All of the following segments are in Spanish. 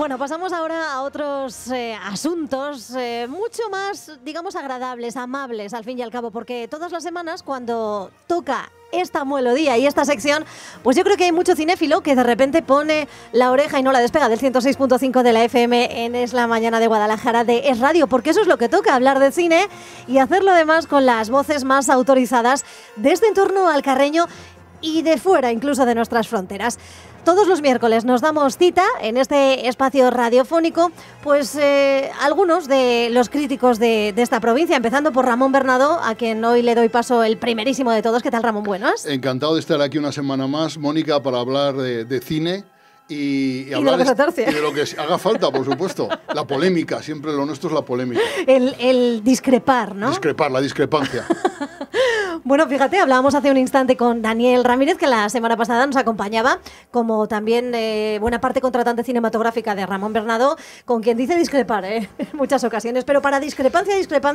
Bueno, pasamos ahora a otros asuntos mucho más, digamos, agradables, amables, al fin y al cabo, porque todas las semanas cuando toca esta melodía y esta sección, pues yo creo que hay mucho cinéfilo que de repente pone la oreja y no la despega del 106.5 de la FM en Es la Mañana de Guadalajara de Es Radio, porque eso es lo que toca, hablar de cine y hacerlo además con las voces más autorizadas de este entorno alcarreño y de fuera incluso de nuestras fronteras. Todos los miércoles nos damos cita en este espacio radiofónico, pues algunos de los críticos de esta provincia, empezando por Ramón Bernado, a quien hoy le doy paso el primerísimo de todos. ¿Qué tal, Ramón? Buenas. Encantado de estar aquí una semana más, Mónica, para hablar de cine y hablar de lo que haga falta, por supuesto. La polémica, siempre lo nuestro es la polémica. El discrepar, ¿no? Discrepar, la discrepancia. Bueno, fíjate, hablábamos hace un instante con Daniel Ramírez, que la semana pasada nos acompañaba, como también buena parte contratante cinematográfica de Ramón Bernado, con quien dice discrepar en muchas ocasiones. Pero para discrepancia,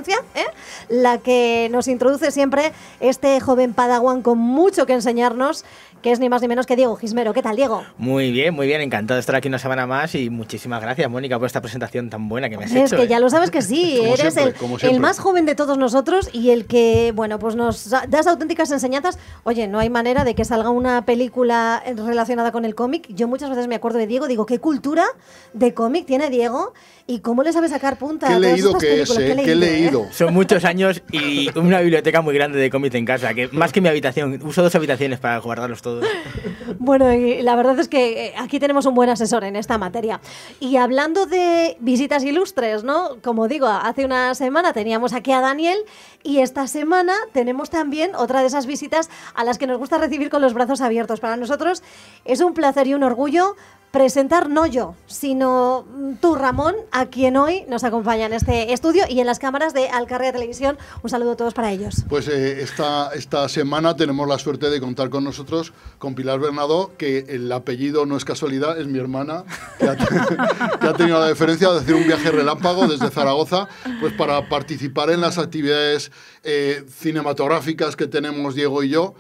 la que nos introduce siempre este joven padawan con mucho que enseñarnos, que es ni más ni menos que Diego Gismero. ¿Qué tal, Diego? Muy bien, encantado de estar aquí una semana más y muchísimas gracias, Mónica, por esta presentación tan buena que me has hecho. Es que ya lo sabes que sí, eres el más joven de todos nosotros y el que, bueno, pues nos das auténticas enseñanzas. Oye, no hay manera de que salga una película relacionada con el cómic. Yo muchas veces me acuerdo de Diego, digo, ¿qué cultura de cómic tiene Diego? ¿Y cómo le sabe sacar punta? ¿Qué leído que es? ¿Qué he leído? Son muchos años y una biblioteca muy grande de cómics en casa, que más que mi habitación, uso 2 habitaciones para guardarlos todos. Bueno, y la verdad es que aquí tenemos un buen asesor en esta materia. Y hablando de visitas ilustres, ¿no? Como digo, hace una semana teníamos aquí a Daniel y esta semana tenemos también otra de esas visitas a las que nos gusta recibir con los brazos abiertos. Para nosotros es un placer y un orgullo presentar no yo, sino tú, Ramón, a quien hoy nos acompaña en este estudio y en las cámaras de Alcarria Televisión. Un saludo a todos para ellos. Pues esta semana tenemos la suerte de contar con nosotros, con Pilar Bernado, que el apellido no es casualidad, es mi hermana, que ha tenido la deferencia de hacer un viaje relámpago desde Zaragoza, pues para participar en las actividades cinematográficas que tenemos Diego y yo,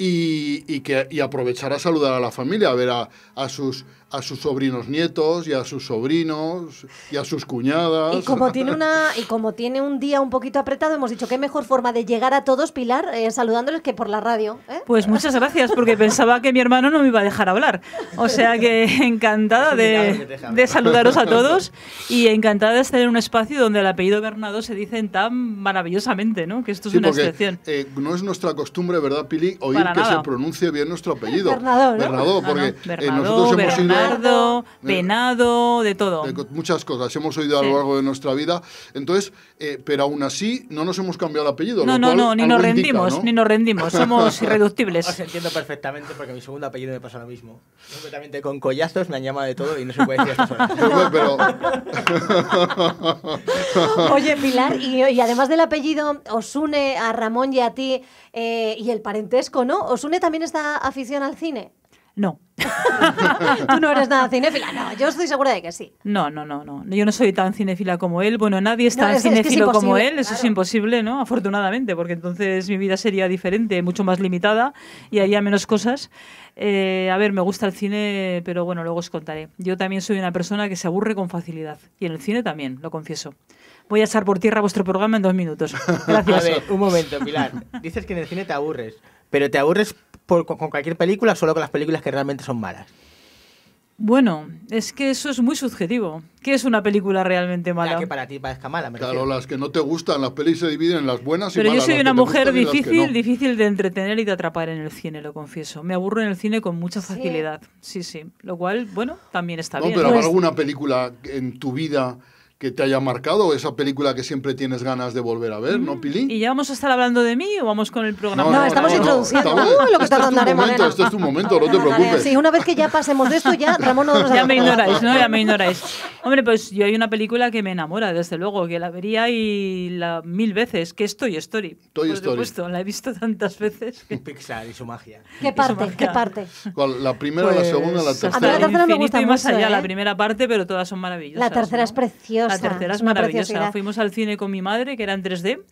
y aprovechar a saludar a la familia, a ver a sus sobrinos nietos y a sus sobrinos y a sus cuñadas. Y como tiene un día un poquito apretado, hemos dicho qué mejor forma de llegar a todos, Pilar, saludándoles que por la radio. Pues muchas gracias, porque pensaba que mi hermano no me iba a dejar hablar. O sea que encantada de saludaros a todos y encantada de estar en un espacio donde el apellido Bernado se dicen tan maravillosamente, ¿no? Que esto es una excepción. No es nuestra costumbre, ¿verdad, Pili? Oír que se pronuncie bien nuestro apellido. Bernado, ¿no? Bernado, porque Bernardo, nosotros hemos ido Penado, de todo. De muchas cosas hemos oído a lo largo de nuestra vida. Entonces, pero aún así no nos hemos cambiado el apellido. No, ni nos rendimos, somos irreductibles. Os entiendo perfectamente porque mi segundo apellido me pasa lo mismo. Completamente con collazos me han llamado de todo y no se puede decir estas horas. Pero... Oye, Pilar, y además del apellido, os une a Ramón y a ti y el parentesco, ¿no? ¿Os une también esta afición al cine? No. Tú no eres nada cinéfila, no, yo estoy segura de que sí. No. Yo no soy tan cinéfila como él. Bueno, nadie es tan cinéfilo como él. Eso es imposible, ¿no? Afortunadamente, porque entonces mi vida sería diferente, mucho más limitada y haría menos cosas. A ver, me gusta el cine, pero bueno, luego os contaré. Yo también soy una persona que se aburre con facilidad. Y en el cine también, lo confieso. Voy a echar por tierra vuestro programa en 2 minutos. Gracias. A ver, un momento, Pilar. Dices que en el cine te aburres, pero ¿te aburres con cualquier película o solo con las películas que realmente son malas? Bueno, es que eso es muy subjetivo. ¿Qué es una película realmente mala? La que para ti parezca mala, me Claro, refiero. las que no te gustan, las pelis se dividen en las buenas y Pero malas. yo soy una mujer difícil difícil de entretener y de atrapar en el cine, lo confieso. Me aburro en el cine con mucha facilidad. Sí. Lo cual, bueno, también está bien. Pero ¿habrá alguna película en tu vida que te haya marcado, esa película que siempre tienes ganas de volver a ver, ¿no, Pili? ¿Y ya vamos a estar hablando de mí o vamos con el programa? No, estamos introduciendo lo que está dando Morena. Este es tu momento, no te preocupes. Sí, una vez que ya pasemos de esto, ya Ramón no nos Ya me ignoráis, ¿no? Ya me ignoráis. Hombre, pues yo hay una película que me enamora, desde luego, que la vería 1000 veces, que es Toy Story. Por supuesto, la he visto tantas veces. Pixar y su magia. ¿Qué parte? ¿Cuál? ¿La primera, la segunda, la tercera? A mí la tercera me gusta y más mucho, allá, la primera parte, pero todas son maravillosas. La tercera es preciosa. La tercera es maravillosa. Fuimos al cine con mi madre, que era en 3D,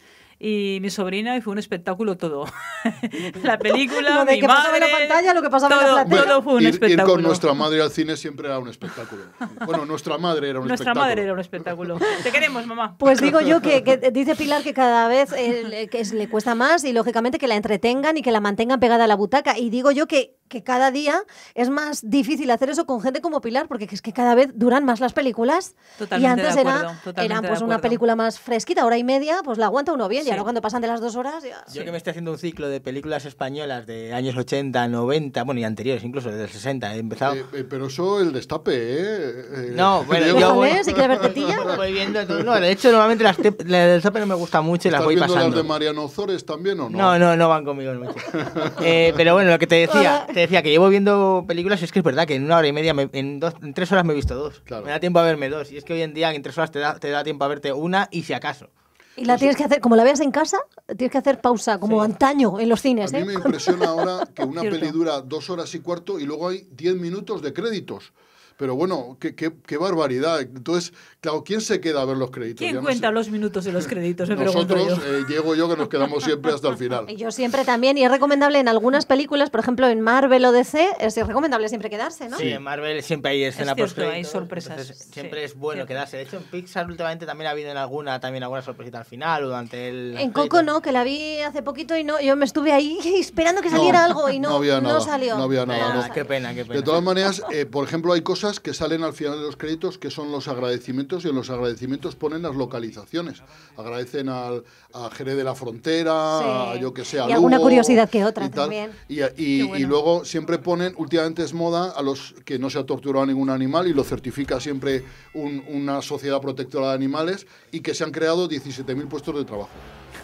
y mi sobrina, y fue un espectáculo todo. La película, lo de mi que pasaba madre, en la pantalla, lo que pasaba en la platea. todo fue un espectáculo. Ir con nuestra madre al cine siempre era un espectáculo. Bueno, nuestra madre era un espectáculo. Nuestra madre era un espectáculo. Te queremos, mamá. Pues digo yo que dice Pilar que cada vez le cuesta más y lógicamente que la entretengan y que la mantengan pegada a la butaca. Y digo yo que cada día es más difícil hacer eso con gente como Pilar, porque es que cada vez duran más las películas. Totalmente y antes de acuerdo, eran pues de una acuerdo. película más fresquita, hora y media, pues la aguanta uno bien. Sí. Y ahora cuando pasan de las 2 horas ya... Yo que me estoy haciendo un ciclo de películas españolas de años 80, 90, bueno, y anteriores, incluso desde el 60, he empezado... Pero eso, el destape, ¿eh? No, bueno, Diego, yo voy... Déjame, si quieres ver tetilla. Voy viendo todo. No, de hecho, normalmente las del destape no me gusta mucho y las ¿Estás voy viendo pasando. las de Mariano Ozores también o no? No van conmigo mucho. Pero bueno, lo que te decía que llevo viendo películas y es que es verdad que en una hora y media, en 3 horas me he visto 2. Claro. Me da tiempo a verme 2. Y es que hoy en día en 3 horas te da tiempo a verte una y si acaso. Y la tienes que hacer, como la veas en casa, tienes que hacer pausa, como antaño en los cines. A mí me ¿eh? impresiona ahora que una Cierto. peli dura 2 horas y cuarto y luego hay 10 minutos de créditos. Pero bueno, qué barbaridad. Entonces, claro, ¿quién se queda a ver los créditos? ¿Quién Ya no cuenta sé. los minutos de los créditos? Me pregunto Nosotros, yo. Diego y yo, que nos quedamos siempre hasta el final. Y yo siempre también, y es recomendable en algunas películas, por ejemplo en Marvel o DC, es recomendable siempre quedarse, ¿no? Sí, en Marvel siempre hay escena cierto, post hay sorpresas, entonces siempre sí, es bueno cierto. quedarse. De hecho, en Pixar últimamente también ha habido alguna sorpresita al final o durante el... En Coco no, que la vi hace poquito y no, yo me estuve ahí esperando que saliera algo y no, había nada, salió. no había nada, Ah, no. qué pena. De todas maneras, por ejemplo, hay cosas que salen al final de los créditos que son los agradecimientos y en los agradecimientos ponen las localizaciones. Agradecen a Jerez de la Frontera, Sí. a yo que sé, a Y alguna Lugo curiosidad que otra y tal. también. Y bueno. luego siempre ponen, últimamente es moda, a los que no se ha torturado ningún animal y lo certifica siempre una sociedad protectora de animales y que se han creado 17.000 puestos de trabajo.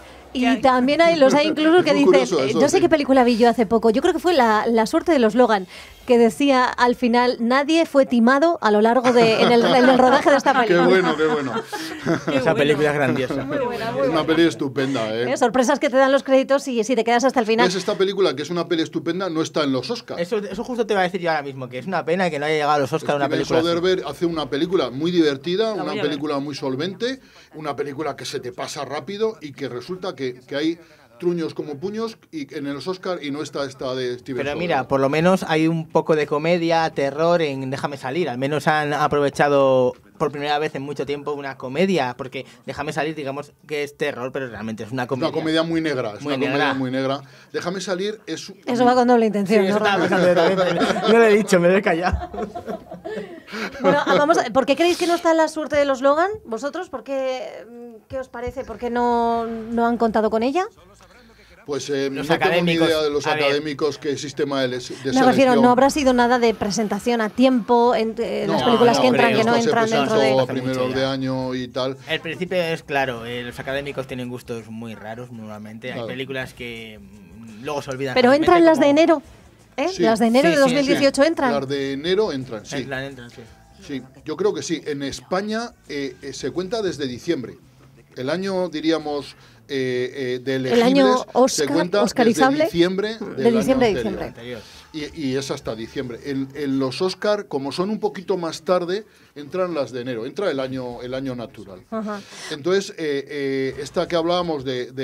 Y también los hay incluso que Es muy dicen, curioso eso, no sé sí. qué película vi yo hace poco, yo creo que fue la suerte de los Logan, que decía al final, nadie fue timado a lo largo en el rodaje de esta Qué película. bueno, qué bueno. Esa película es grandiosa. Muy buena, muy Es una buena. peli estupenda, ¿eh? Sorpresas que te dan los créditos y si te quedas hasta el final. ¿Ves esta película, que es una peli estupenda, no está en los Oscars? Eso justo te iba a decir yo ahora mismo, que es una pena que no haya llegado a los Oscars una Steven película así. Soderbergh hace una película muy divertida, La una voy a ver. película muy solvente, una película que se te pasa rápido y que resulta que hay truños como puños y en los Oscars y no está esta de Steven Pero Soderbergh. mira, por lo menos hay un poco de comedia, terror en Déjame salir. Al menos han aprovechado por primera vez en mucho tiempo una comedia, porque Déjame salir, digamos que es terror, pero realmente es una Es comedia. una comedia muy negra, es Muy una negra. comedia muy negra. Déjame salir es... Eso va con doble Sí, intención. eso ¿no? estaba pensando yo también, pero no lo he dicho, me lo he callado. Bueno, ¿por qué creéis que no está la suerte de los Logan? ¿Vosotros? ¿Qué os parece? ¿Por qué no han contado con ella? Pues no Los tengo ni académicos, idea de los a ver. académicos qué sistema de Me selección. refiero, no habrá sido nada de presentación a tiempo en las películas no que entran, creo. que no Esto se entran dentro presentó de... a Hace primeros mucho de ya. año y tal. El principio es claro, los académicos tienen gustos muy raros normalmente. Claro. Hay películas que luego se olvidan. Pero fácilmente, entran las como- de enero, ¿eh? Sí. Las de enero Sí, de sí, 2018 entran. Las de enero entran, sí. Entran, sí. Sí, yo creo que sí. En España se cuenta desde diciembre. El año, diríamos, de elegibles año se Oscar- cuenta oscarizable. desde diciembre De del diciembre a año diciembre. anterior. Y es hasta diciembre. En los Oscar, como son un poquito más tarde, entran las de enero. Entra el año natural. Ajá. Entonces, esta que hablábamos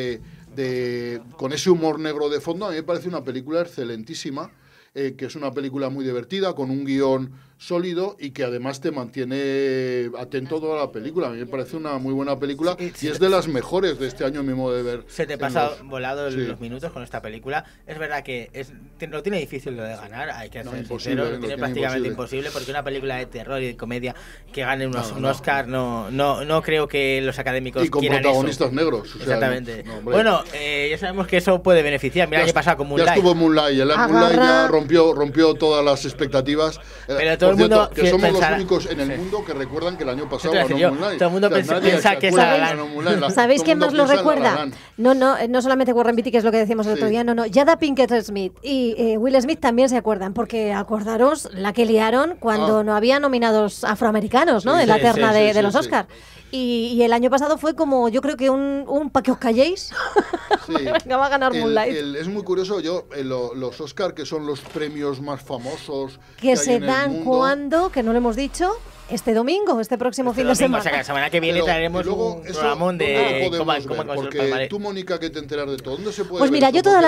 con ese humor negro de fondo, a mí me parece una película excelentísima, que es una película muy divertida, con un guión sólido y que además te mantiene atento toda la película. A mí me parece una muy buena película y es de las mejores de este año, a mi modo de ver. Se te en pasa los- volado sí. los minutos con esta película. Es verdad que lo tiene difícil lo de ganar, hay que No, ser imposible, sincero, lo lo tiene tiene prácticamente imposible. imposible porque una película de terror y de comedia que gane un No. Oscar no creo que los académicos Y con quieran protagonistas eso. negros. o sea, Exactamente. no, hombre. Bueno, ya sabemos que eso puede beneficiar. Mira, el año pasado con Ya Moonlight. estuvo Moonlight, el Moonlight ya Agarra- rompió todas las expectativas. Pero todo Por el mundo cierto, que somos pensará- los únicos en el sí. mundo que recuerdan que el año pasado Te iba a ganó decir yo, Moonlight. todo el mundo piensa nadie se que es acuerda La La que ganó Moonlight. ¿Sabéis Todo quién el mundo más lo piensa en La La recuerda? Land. No solamente Warren Beatty, que es lo que decíamos el otro Sí. día, no. Jada Pinkett Smith y Will Smith también se acuerdan, porque acordaros la que liaron cuando no había nominados afroamericanos, ¿no? Sí, en la sí, terna sí, de sí, los sí. Oscar. Y el año pasado fue como, yo creo que un pa' que os calléis. Sí. Venga, va a ganar Moonlight. Es muy curioso, los Oscar, que son los premios más famosos Que hay se en el dan mundo, cuando, que no lo hemos dicho. este domingo, este próximo fin de semana. O sea, que la semana que viene traeremos un programón de cómo porque tú, Mónica, que te enteras de todo. ¿Dónde se puede Pues mira, ver yo esto? toda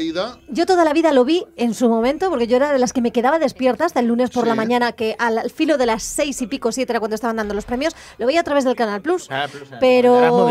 la vida lo vi en su momento, porque yo era de las que me quedaba despierta hasta el lunes por la mañana, que al filo de las 6 y pico, 7 era cuando estaban dando los premios, lo veía a través del Canal Plus. Pero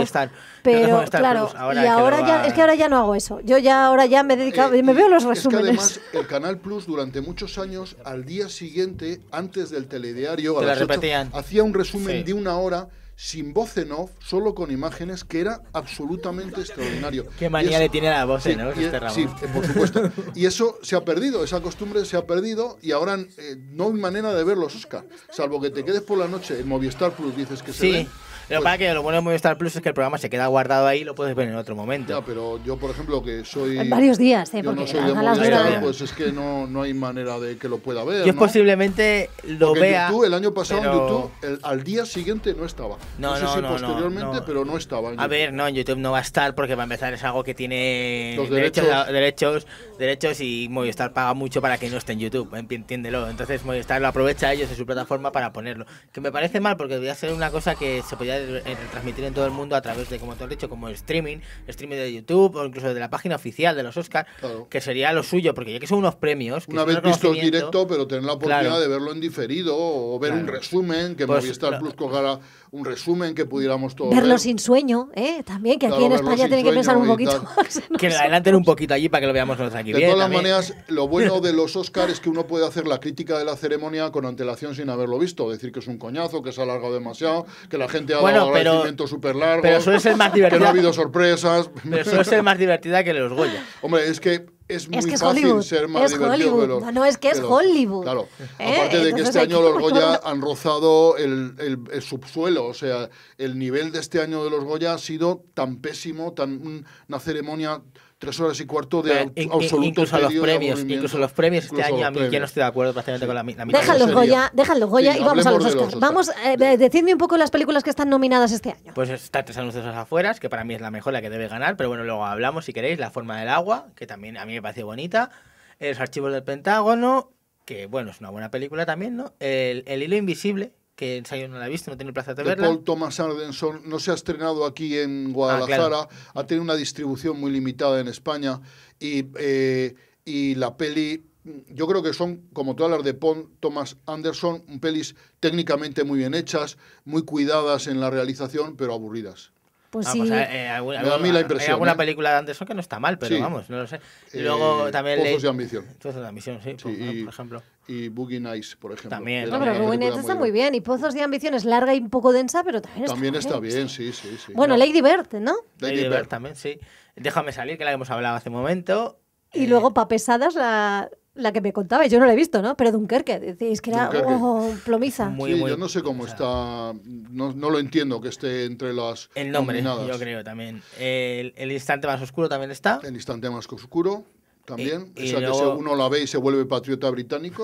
claro, y ahora ya no hago eso. Yo ahora ya me he dedicado, me veo los resúmenes. Es que además el Canal Plus durante muchos años, al día siguiente, antes del telediario, a las 8, hacía un resumen de 1 hora sin voz en off, solo con imágenes, que era absolutamente extraordinario. Qué manía le tiene la voz en off este Ramón. Sí, por supuesto. Y eso se ha perdido, esa costumbre se ha perdido, y ahora no hay manera de ver los Oscar, salvo que te quedes por la noche en Movistar Plus, dices que se ven. Pero para que lo bueno de Movistar Plus es que el programa se queda guardado ahí y lo puedes ver en otro momento. Ya, pero yo, por ejemplo, que soy... En varios días, yo porque no soy de Movistar, pues es que no hay manera de que lo pueda ver, Yo posiblemente lo porque vea... en YouTube, el año pasado en YouTube, al día siguiente no estaba. No sé si posteriormente, pero no estaba. A ver, no, en YouTube no va a estar porque para empezar es algo que tiene los derechos y Movistar paga mucho para que no esté en YouTube, entiéndelo. Entonces Movistar lo aprovecha ellos en su plataforma para ponerlo. Que me parece mal porque debería ser una cosa que se podía retransmitir en todo el mundo a través de, como tú has dicho, como streaming de YouTube o incluso de la página oficial de los Oscars, que sería lo suyo, porque ya que son unos premios... Una vez visto en directo, pero tener la oportunidad de verlo en diferido o ver un resumen, que Movistar Plus colgara un resumen que pudiéramos todos verlo sin sueño, también, que aquí en España tienen que pensar un poquito más. Que lo adelanten un poquito allí para que lo veamos nosotros aquí. De todas las maneras, lo bueno de los Oscars es que uno puede hacer la crítica de la ceremonia con antelación sin haberlo visto, decir que es un coñazo, que se ha alargado demasiado, que la gente ha dado agradecimientos súper largos, pero suele ser más divertida, que no ha habido sorpresas. Pero suele ser más divertida que los Goya. Hombre, es que es muy fácil ser más divertido que los... No, es que es Hollywood. Claro. Aparte de que este año los Goya han rozado el subsuelo. O sea, el nivel de este año de los Goya ha sido tan pésimo, una ceremonia 3 horas y cuarto de absoluto incluso los premios este año a mí yo no estoy de acuerdo prácticamente con la mitad. Dejan los Goya y vamos a los Oscars. Vamos, decidme un poco las películas que están nominadas este año. Pues está Tres anuncios afuera, que para mí es la mejor, la que debe ganar, pero bueno, luego hablamos si queréis. La forma del agua, que también a mí me parece bonita. Los archivos del Pentágono, que bueno, es una buena película también, ¿no? El hilo invisible, que yo no la he visto, no he tenido el placer de verla. Paul Thomas Anderson no se ha estrenado aquí en Guadalajara, ha tenido una distribución muy limitada en España y la peli, yo creo que son, como todas las de Paul Thomas Anderson, pelis técnicamente muy bien hechas, muy cuidadas en la realización, pero aburridas. Pues sí. A mí la impresión. Hay alguna película de Anderson que no está mal, pero vamos, no lo sé. Y luego también Pozos de ambición. Pozos de ambición, sí, por ejemplo. Y Boogie Nights, por ejemplo. También. No, pero Boogie Nights está muy bien. Y Pozos de ambición es larga y un poco densa, pero también está bien, sí. Bueno, Lady Bird, ¿no? Lady Bird también, sí. Déjame salir, que la hemos hablado hace un momento. Y luego, pa' pesadas, la que me contabais, yo no la he visto, ¿no? Pero Dunkerque, decís que era plomiza. Yo no sé cómo está, no lo entiendo que esté entre las el nombre, nominadas. Yo creo también. El instante más oscuro también está. El instante más oscuro. También, y esa luego... que uno la ve y se vuelve patriota británico.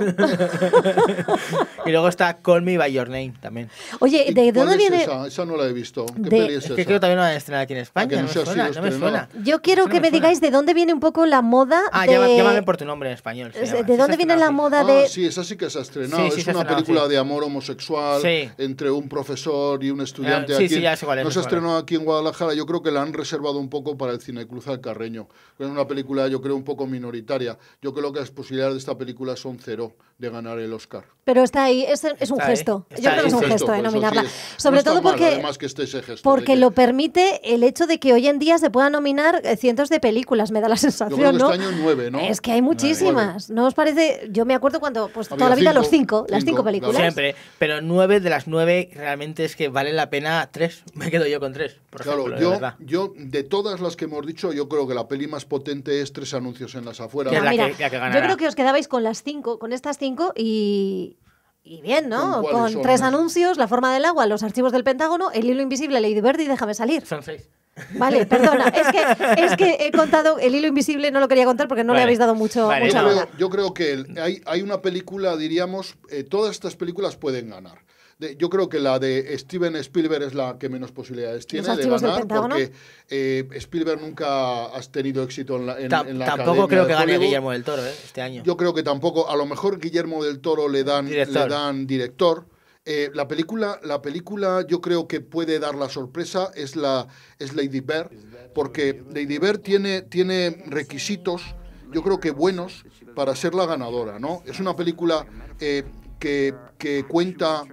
Y luego está Call Me By Your Name también. Oye, ¿de dónde viene? Esa no la he visto. ¿Qué peli es esa? Que creo que todavía no la han estrenado aquí en España. No me suena. Yo quiero que me digáis de dónde viene un poco la moda llámame por tu nombre en español. ¿De dónde viene la moda de...? Sí, esa sí que se ha estrenado. Es una película de amor homosexual entre un profesor y un estudiante. No se ha estrenado aquí en Guadalajara. Yo creo que la han reservado un poco para el Cinecruz Alcarreño. Es una película, yo creo, un poco minoritaria. Yo creo que las posibilidades de esta película son 0 de ganar el Oscar. Pero está ahí, es un gesto. Yo creo que es un gesto nominarla. Sobre todo porque lo permite el hecho de que hoy en día se puedan nominar cientos de películas, me da la sensación, yo creo que este año 9, ¿no? Es que hay muchísimas. 9. ¿No os parece? Yo me acuerdo cuando, pues toda la vida las 5 películas. Siempre, pero 9 de las 9 realmente es que vale la pena 3. Me quedo yo con 3, por ejemplo. Yo de todas las que hemos dicho, yo creo que la peli más potente es Tres anuncios en las afueras. Que yo creo que os quedabais con las 5, con estas 5 y bien, ¿no? Con 3 anuncios, La forma del agua, Los archivos del Pentágono, El hilo invisible, Lady Bird y Déjame salir. Son 6. Vale, perdona. Es que he contado El hilo invisible, no lo quería contar porque no le habéis dado mucha bola. Yo creo que hay una película, diríamos, todas estas películas pueden ganar. Yo creo que la de Steven Spielberg es la que menos posibilidades tiene de ganar, porque Spielberg nunca ha tenido éxito en la Tampoco creo que gane Guillermo del Toro este año. Yo creo que tampoco. A lo mejor Guillermo del Toro le dan director La película yo creo que puede dar la sorpresa es Lady Bird, porque Lady Bird tiene requisitos, yo creo que buenos, para ser la ganadora, ¿no? Es una película que cuenta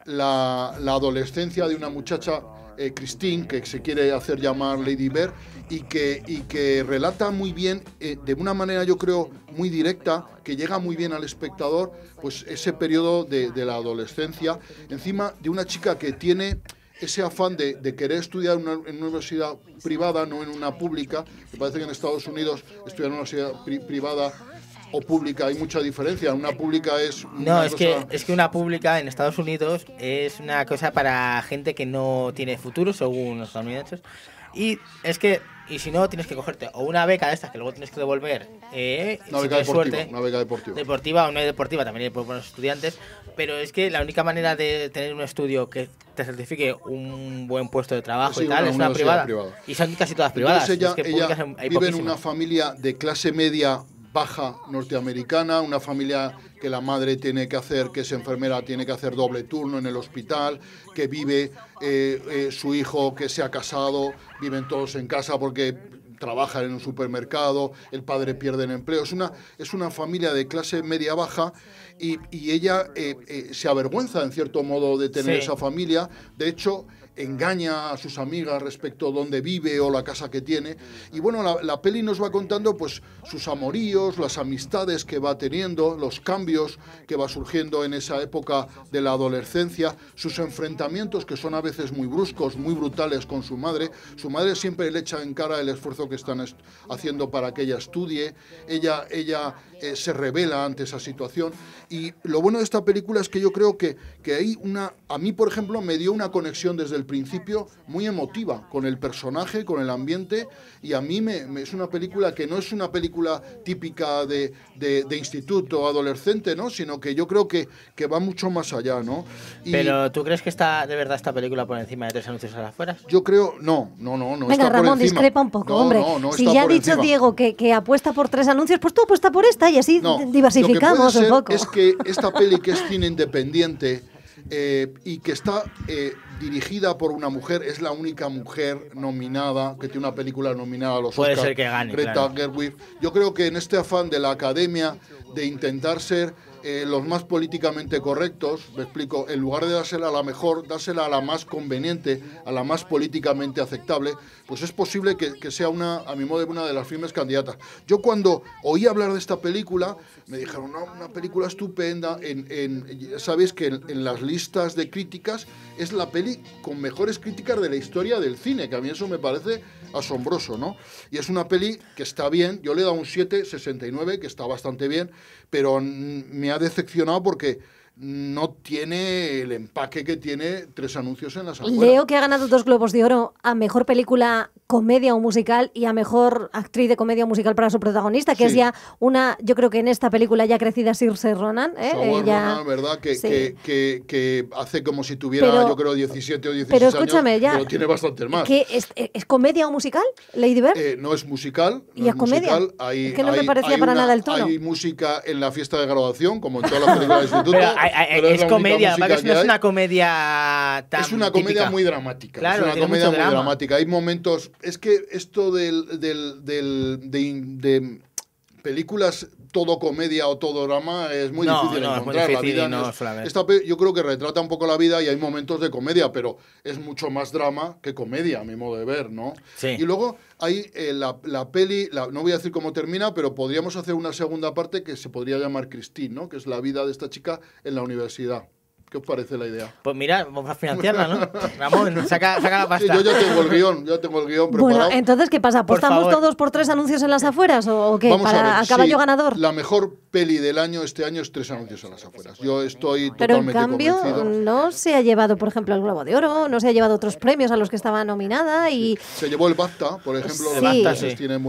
la adolescencia de una muchacha, Christine, que se quiere hacer llamar Lady Bird, y que relata muy bien, de una manera yo creo muy directa, que llega muy bien al espectador, pues ese periodo de la adolescencia, encima de una chica que tiene ese afán de querer estudiar en una universidad privada, no en una pública. Me parece que en Estados Unidos estudiar en una universidad privada o pública hay mucha diferencia. Una pública es no, es que una pública en Estados Unidos es una cosa para gente que no tiene futuro, según los estadounidenses. Y es que, y si no, tienes que cogerte o una beca de estas que luego tienes que devolver, una beca deportiva, una beca deportiva o no deportiva, también hay por buenos estudiantes, pero es que la única manera de tener un estudio que te certifique un buen puesto de trabajo y tal es una privada. Y son casi todas privadas. Entonces ella vive en una familia de clase media baja norteamericana, una familia que la madre tiene que hacer, que es enfermera, tiene que hacer doble turno en el hospital, que vive su hijo que se ha casado, viven todos en casa porque trabajan en un supermercado, el padre pierde el empleo. Es una familia de clase media baja y ella se avergüenza en cierto modo de tener esa familia. De hecho, engaña a sus amigas respecto a dónde vive o la casa que tiene. Y bueno, la peli nos va contando pues sus amoríos, las amistades que va teniendo, los cambios que va surgiendo en esa época de la adolescencia, sus enfrentamientos que son a veces muy bruscos, muy brutales con su madre. Su madre siempre le echa en cara el esfuerzo que están haciendo para que ella estudie. Ella se revela ante esa situación. Y lo bueno de esta película es que yo creo que hay a mí, por ejemplo, me dio una conexión desde el principio muy emotiva con el personaje, con el ambiente, y a mí es una película que no es una película típica de instituto adolescente, ¿no? Sino que yo creo que va mucho más allá, ¿no? Pero ¿tú crees que está de verdad esta película por encima de 3 anuncios a las afueras? Yo creo, no. Venga, está Ramón, por encima. discrepa un poco, hombre. No, si ya ha dicho encima. Diego que apuesta por 3 anuncios, pues tú apuesta por esta y así diversificamos un poco. Es que esta peli, que es cine independiente y que está dirigida por una mujer, es la única mujer nominada, que tiene una película nominada a los Oscars. Puede ser que gane, Greta claro. Gerwig. Yo creo que en este afán de la academia de intentar ser los más políticamente correctos, me explico, en lugar de dársela a la mejor, dársela a la más conveniente, a la más políticamente aceptable, pues es posible que sea a mi modo de una de las firmes candidatas. Yo cuando oí hablar de esta película, me dijeron, no, una película estupenda, sabéis que en las listas de críticas es la peli con mejores críticas de la historia del cine, que a mí eso me parece asombroso, ¿no? Y es una peli que está bien, yo le he dado un 7,69, que está bastante bien, pero me ha decepcionado porque no tiene el empaque que tiene 3 anuncios en las afueras. Leo que ha ganado 2 Globos de Oro a Mejor Película Comedia o Musical y a Mejor Actriz de Comedia o Musical para su protagonista, que es ya yo creo que en esta película ya crecida Saoirse Ronan. Ronan, ¿verdad? Que hace como si tuviera, yo creo, 17 o 16 pero escúchame, años, ya, pero tiene bastantes más. ¿Es comedia o musical, Lady Bird? No es musical. ¿Y es comedia? Es que no me parecía para nada el tono. Hay música en la fiesta de graduación, como en todas las películas de instituto. Pero es comedia, no es una comedia tan Es una comedia típica. muy dramática. Claro, es una comedia muy drama. dramática. Hay momentos. Es que esto de películas todo comedia o todo drama es muy difícil encontrar. Es muy difícil, yo creo que retrata un poco la vida y hay momentos de comedia, pero es mucho más drama que comedia, a mi modo de ver, ¿no? Sí. Y luego hay la peli, no voy a decir cómo termina, pero podríamos hacer una segunda parte que se podría llamar Christine, ¿no? Que es la vida de esta chica en la universidad. ¿Qué os parece la idea? Pues mira, vamos a financiarla, ¿no? Ramón, saca la pasta. Sí, yo ya tengo el guión preparado. Bueno, entonces, ¿qué pasa? ¿Apostamos todos por 3 anuncios en las afueras o qué? Vamos ¿Para a a caballo ganador? La mejor peli del año este año es 3 anuncios en las afueras. Yo estoy Pero en totalmente cambio convencido. no se ha llevado, por ejemplo, el Globo de Oro, no se ha llevado otros premios a los que estaba nominada y... Se llevó el BAFTA, por ejemplo. Sí. Los BAFTA tienen buen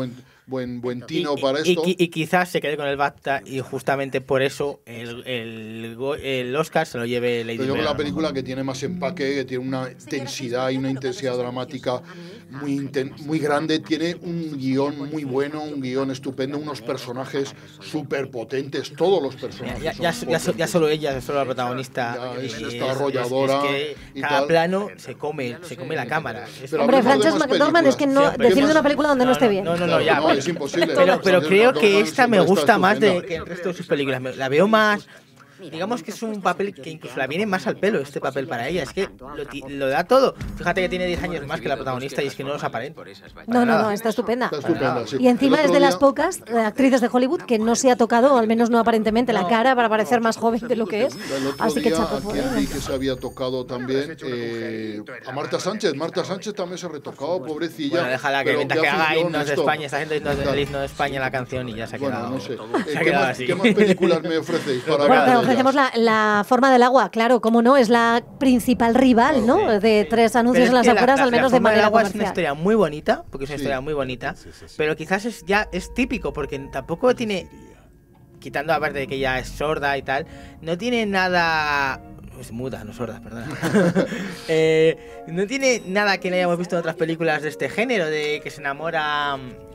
buen tino para esto. Y quizás se quede con el BAFTA y justamente por eso el Oscar se lo lleve Lady Bird. Yo creo que la película que tiene más empaque, que tiene una densidad y una intensidad dramática muy grande, tiene un guión muy bueno, un guión estupendo, unos personajes súper potentes, todos los personajes. Ya solo ella, solo la protagonista. Es arrolladora. Es que cada plano se come la cámara. Hombre, Frances McDormand es que no decir de una película donde no esté bien. No, ya. Es imposible. Pero creo que esta me gusta más que el resto de sus películas. La veo más... Digamos que es un papel que incluso la viene más al pelo, este papel para ella. Es que lo da todo. Fíjate que tiene 10 años más que la protagonista y es que no los aparenta. No, está estupenda. Sí. Y encima es de las pocas actrices de Hollywood que no se ha tocado, o al menos no aparentemente, la cara para parecer más joven de lo que es. Así que chapo por ella. Que se había tocado también a Marta Sánchez. Marta Sánchez también se ha retocado, pobrecilla. Bueno, déjala que mientras que haga himnos de España, está haciendo el himno de España la canción y ya se ha quedado. No sé. Así. ¿Qué más películas me ofrecéis para ver? Ofrecemos la forma del agua, claro, cómo no, es la principal rival, ¿no? De 3 anuncios en las afueras, al menos de manera agua comercial. Es una historia muy bonita, porque es una historia muy bonita, pero quizás es típico, porque tampoco tiene, quitando aparte de que ella es sorda y tal, no tiene nada... Es muda, no sorda, perdona. No tiene nada que no hayamos visto en otras películas de este género, de que se enamora...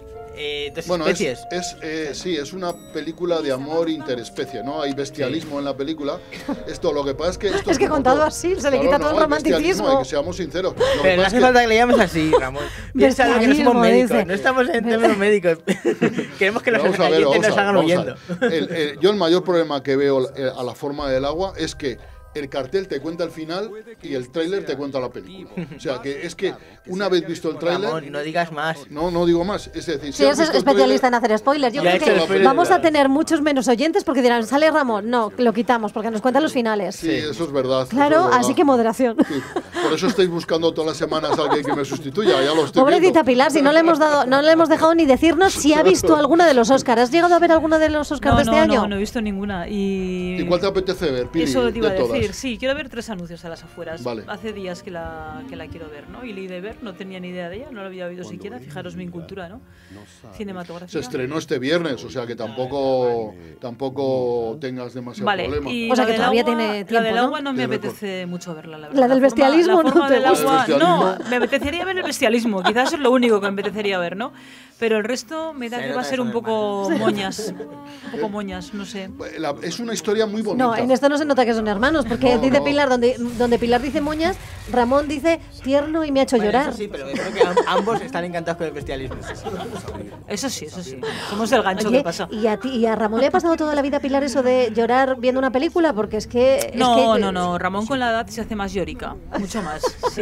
Bueno, especies. Es una película de amor interespecie, ¿no? Hay bestialismo en la película. Lo que pasa es que... Es que contado así se le quita todo el romanticismo. Hay que seamos sinceros. Pero no hace falta que le llames así, Ramón. Piensa que no somos médicos, no estamos en términos médicos. Queremos que los oyentes nos hagan huyendo. Yo el mayor problema que veo a la forma del agua es que el cartel te cuenta el final y el tráiler te cuenta la película. O sea, que es que una vez visto el tráiler... Ramón, no digas más. No digo más. Es decir, si eres especialista en hacer spoilers, yo creo que vamos a tener muchos menos oyentes porque dirán, sale Ramón. No, lo quitamos porque nos cuentan los finales. Sí, eso es verdad. Claro, así que moderación. Sí. Por eso estáis buscando todas las semanas a alguien que me sustituya. Ya lo estoy Pobrecita viendo. Pilar, si no le hemos dejado ni decirnos si ha visto alguna de los Oscars. ¿Has llegado a ver alguna de los Oscars de este año? No he visto ninguna. ¿Y cuál te apetece ver, Pili? Eso te iba a decir. Todas? Sí, quiero ver 3 anuncios a las afueras. Vale. Hace días que la quiero ver, ¿no? Y Lady Bird, no tenía ni idea de ella, no la había oído siquiera. Fijaros mi incultura, ¿no? Cinematográfica. Se estrenó este viernes, o sea que tampoco tengas demasiado problema. O sea que todavía tiene tiempo, la del agua no me apetece mucho verla, la verdad. La del bestialismo la forma no te del agua, gusta. no, me apetecería ver el bestialismo, quizás es lo único que me apetecería ver, ¿no? Pero el resto me da que va a ser un poco moñas, no sé. Es una historia muy bonita. No, en esto no se nota que son hermanos, porque dice Pilar, donde Pilar dice moñas, Ramón dice tierno y me ha hecho llorar. Eso sí, pero yo creo que ambos están encantados con el bestialismo. Eso sí. Somos el gancho que pasa. ¿Y a Ramón le ha pasado toda la vida, Pilar, eso de llorar viendo una película? Porque es que... No. Ramón con la edad se hace más llorica. Mucho más. Sí.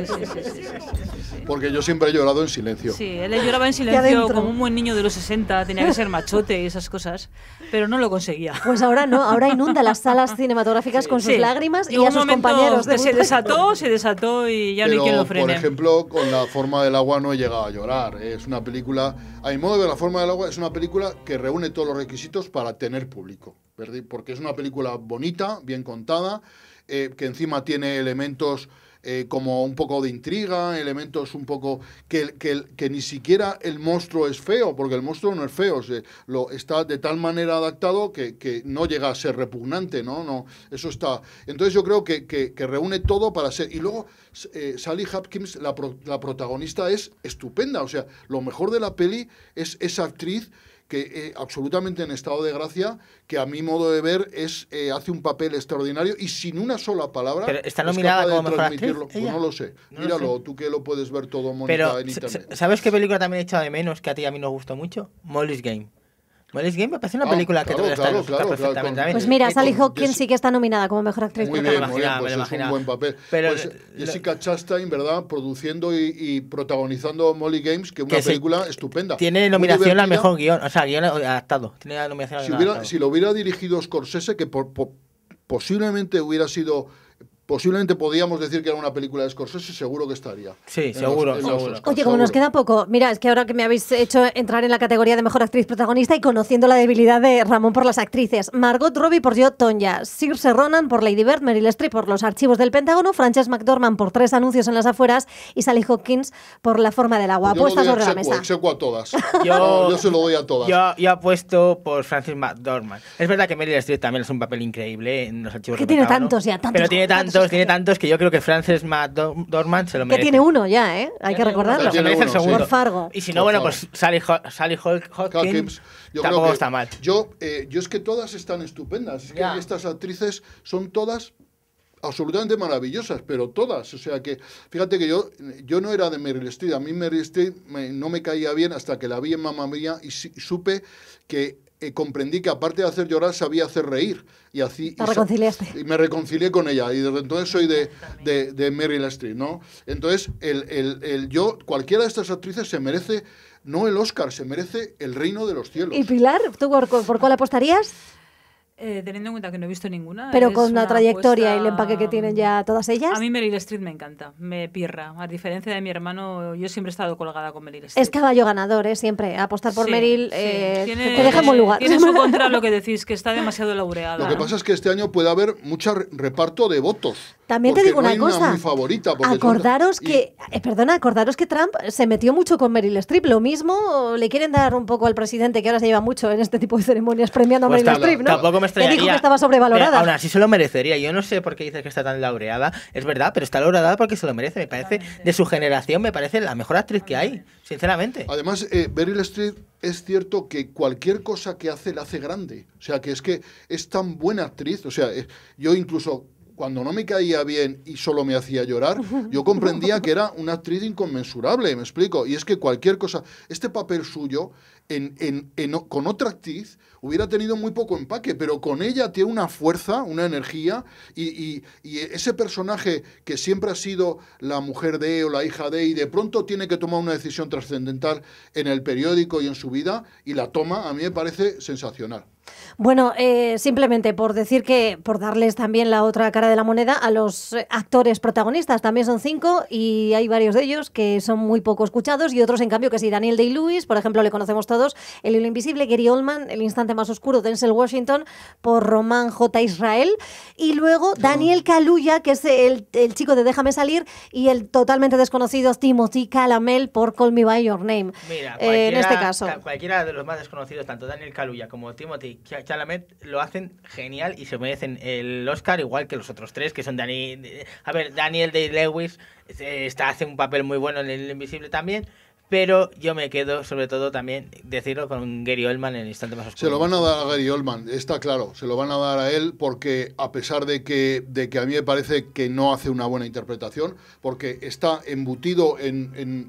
Porque yo siempre he llorado en silencio. Sí, él lloraba en silencio como un buen niño de los 60. Tenía que ser machote y esas cosas. Pero no lo conseguía. Pues ahora no. Ahora inunda las salas cinematográficas con sus lágrimas y a sus compañeros. Se desató y ya no hay quien lo frene. Por ejemplo, con La forma del agua no he llegado a llorar. Es una película... A mi modo de ver, La forma del agua es una película que reúne todos los requisitos para tener público, ¿verdad? Porque es una película bonita, bien contada, que encima tiene elementos como un poco de intriga, elementos un poco que ni siquiera el monstruo es feo, porque el monstruo no es feo, está de tal manera adaptado que no llega a ser repugnante, ¿no? Eso está. Entonces yo creo que reúne todo para ser. Y luego Sally Hopkins, la protagonista, es estupenda. O sea, lo mejor de la peli es esa actriz que absolutamente en estado de gracia, que a mi modo de ver hace un papel extraordinario y sin una sola palabra. Pero está nominada como mejor actriz. Pues no lo sé. Míralo, tú que lo puedes ver todo, Mónica, pero, en internet. ¿Sabes qué película también he echado de menos que a mí nos gustó mucho? Molly's Game. Molly's Game me parece una película que debería estar perfectamente. Pues mira, Sally Hopkins sí que está nominada como mejor actriz. Muy bien, pues es un buen papel. Pero pues Jessica Chastain, ¿verdad? Produciendo y protagonizando Molly Games, que es una película estupenda. Tiene nominación al mejor guión, o sea, guión adaptado. Tiene la nominación al si lo hubiera dirigido Scorsese, que posiblemente hubiera sido posiblemente podíamos decir que era una película de Scorsese, seguro que estaría. Sí, seguro. Oye, como nos queda poco, mira, es que ahora que me habéis hecho entrar en la categoría de mejor actriz protagonista y conociendo la debilidad de Ramón por las actrices, Margot Robbie por Yo, Tonya, Saoirse Ronan por Lady Bird, Meryl Streep por Los archivos del Pentágono, Frances McDormand por 3 anuncios en las afueras y Sally Hawkins por La forma del agua. Apuesta sobre la mesa. Execuo a todas. Yo se lo doy a todas. Yo apuesto por Frances McDormand. Es verdad que Meryl Streep también es un papel increíble en Los archivos del Pentágono. Tiene tantos ya, tantos. Pero tiene tantos que yo creo que Frances McDormand se lo merece. Que tiene uno ya, hay que recordarlo. Se merece el segundo. Por Fargo. Y si no, bueno, pues Sally Hawkins tampoco está mal. Yo es que todas están estupendas. Es que estas actrices son todas absolutamente maravillosas, pero todas. O sea que, fíjate que yo no era de Meryl Streep. A mí Meryl Streep no me caía bien hasta que la vi en Mamma Mía y supe que comprendí que aparte de hacer llorar sabía hacer reír y así ¿Te reconciliaste? Y me reconcilié con ella y desde entonces soy de Meryl Streep, ¿no? Entonces cualquiera de estas actrices se merece no el Oscar, se merece el reino de los cielos. ¿Y Pilar, tú por cuál apostarías? Teniendo en cuenta que no he visto ninguna. Pero con la trayectoria y el empaque que tienen ya todas ellas. A mí Meryl Streep me encanta, me pirra. A diferencia de mi hermano, yo siempre he estado colgada con Meryl Streep. Es caballo ganador, siempre. Apostar por Meryl te deja en buen lugar. Tiene su contra lo que decís, que está demasiado laureada. Lo que pasa es que este año puede haber mucho reparto de votos. También te digo no una cosa. Muy favorita acordaros que Trump se metió mucho con Meryl Streep. Lo mismo le quieren dar un poco al presidente, que ahora se lleva mucho en este tipo de ceremonias premiando a Meryl Streep, ¿no? Tampoco me extrañaría. Que dijo que estaba sobrevalorada. Aún así se lo merecería. Yo no sé por qué dices que está tan laureada. Es verdad, pero está laureada porque se lo merece. Me parece, de su generación, me parece la mejor actriz que hay, sinceramente. Además, Meryl Streep es cierto que cualquier cosa que hace la hace grande. O sea, que es tan buena actriz. O sea, yo incluso cuando no me caía bien y solo me hacía llorar, yo comprendía que era una actriz inconmensurable, me explico. Y es que cualquier cosa, este papel suyo, con otra actriz, hubiera tenido muy poco empaque, pero con ella tiene una fuerza, una energía, y ese personaje que siempre ha sido la mujer de o la hija de, y de pronto tiene que tomar una decisión trascendental en el periódico y en su vida, y la toma, a mí me parece sensacional. Bueno, simplemente por decir que, por darles también la otra cara de la moneda a los actores protagonistas, también son 5 y hay varios de ellos que son muy poco escuchados y otros en cambio que sí, Daniel Day-Lewis, por ejemplo, le conocemos todos, El hilo invisible, Gary Oldman, El instante más oscuro, Denzel Washington, por Román J. Israel, y luego Daniel Kaluuya, que es el chico de Déjame salir, y el totalmente desconocido Timothée Chalamet por Call Me By Your Name. Mira, en este caso. Cualquiera de los más desconocidos, tanto Daniel Kaluuya como Timothée Chalamet, lo hacen genial y se merecen el Oscar igual que los otros 3, que son Daniel Day-Lewis, hace un papel muy bueno en El invisible también. Pero yo me quedo, sobre todo, también, decirlo, con Gary Oldman en El instante más oscuro. Se lo van a dar a Gary Oldman, está claro. Se lo van a dar a él porque, a pesar de que a mí me parece que no hace una buena interpretación, porque está embutido en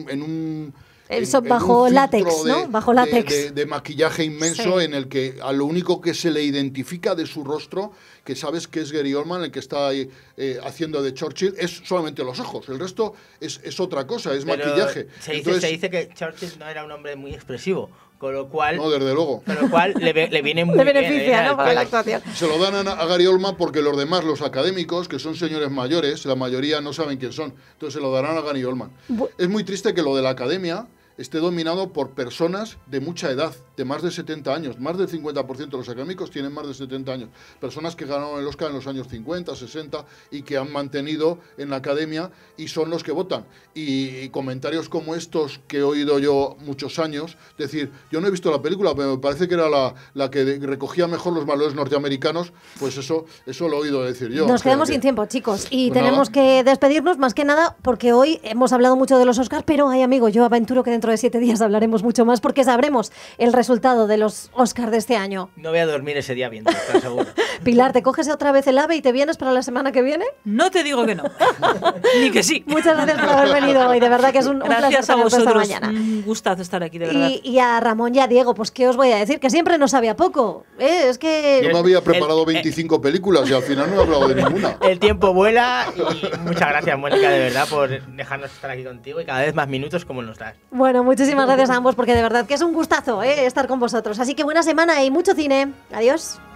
un bajo látex, ¿no? Bajo látex. De maquillaje inmenso, sí, en el que a lo único que se le identifica de su rostro, que sabes que es Gary Oldman, el que está ahí, haciendo de Churchill, es solamente los ojos. El resto es otra cosa, es pero maquillaje. Se dice que Churchill no era un hombre muy expresivo. Con lo cual, no, desde luego. Con lo cual le viene muy le beneficia, ¿no? Para la actuación. Se lo dan a Gary Oldman porque los demás, los académicos, que son señores mayores, la mayoría no saben quién son. Entonces se lo darán a Gary Oldman. Es muy triste que lo de la academia esté dominado por personas de mucha edad, de más de 70 años. Más del 50% de los académicos tienen más de 70 años. Personas que ganaron el Oscar en los años 50, 60 y que han mantenido en la academia y son los que votan. Y comentarios como estos que he oído yo muchos años, es decir, yo no he visto la película, pero me parece que era la que recogía mejor los valores norteamericanos, pues eso lo he oído decir yo. Nos quedamos sin tiempo, chicos, y pues tenemos que despedirnos más que nada porque hoy hemos hablado mucho de los Oscars, pero ay, amigo, yo aventuro que dentro de 7 días hablaremos mucho más porque sabremos el resultado de los Oscars de este año. No voy a dormir ese día viendo, te seguro. Pilar, ¿te coges otra vez el AVE y te vienes para la semana que viene? No te digo que no, ni que sí. Muchas gracias por haber venido hoy, de verdad que es un placer a vosotros, esta mañana. Un gustazo estar aquí, de verdad. Y a Ramón y a Diego, pues qué os voy a decir, que siempre nos sabía poco. Es que... Yo me había preparado 25 películas y al final no he hablado de ninguna. El tiempo vuela y muchas gracias, Mónica, de verdad, por dejarnos estar aquí contigo y cada vez más minutos como nos das. Bueno, muchísimas gracias a ambos porque de verdad que es un gustazo estar con vosotros. Así que buena semana y mucho cine. Adiós.